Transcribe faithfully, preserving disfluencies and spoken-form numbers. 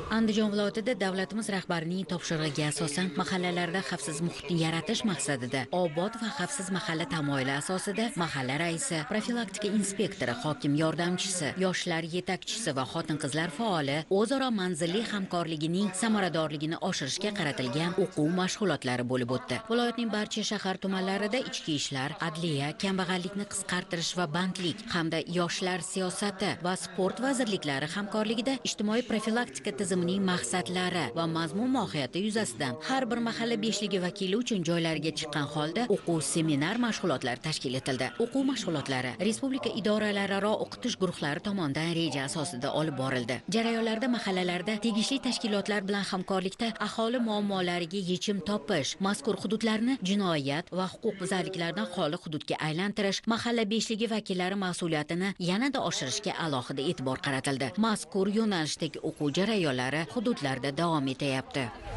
Andijon viloyatida davlatimiz rahbarining topshirig'iga asosan mahallalarda xavfsiz muhitni yaratish maqsadida obod va xavfsiz mahalla tamoyili asosida mahalla raisi, profilaktika inspektori, hokim yordamchisi, yoshlar yetakchisi va xotin-qizlar faoli o'zaro manzilli hamkorligining samaradorligini oshirishga qaratilgan o'quv mashg'ulotlari bo'lib o'tdi. Viloyatning barcha shahar tumanlarida ichki ishlar, adliya, kambag'allikni qisqartirish va bandlik hamda yoshlar siyosati va sport vazirliklari hamkorligida ijtimoiy profilaktika tizimining maqsadlari va mazmun mohiyati yuzasidan har bir mahalla beshligi vakili uchun joylariga chiqqan holda o'quv seminar mashg'ulotlari tashkil etildi. O'quv mashg'ulotlari respublika idoralararo o'qitish guruhlari tomonidan reja asosida olib borildi. Jarayonlarda mahallalarda tegishli tashkilotlar bilan hamkorlikda aholi muammolariga yechim topish, mazkur hududlarni jinoyat va huquqbuzarliklardan xoli hududga aylantirish, mahalla beshligi vakillari mas'uliyatini yanada oshirishga alohida e'tibor qaratildi. Mazkur yo'nalishdagi o'quv jarayonlari hududlarda davom etyapti.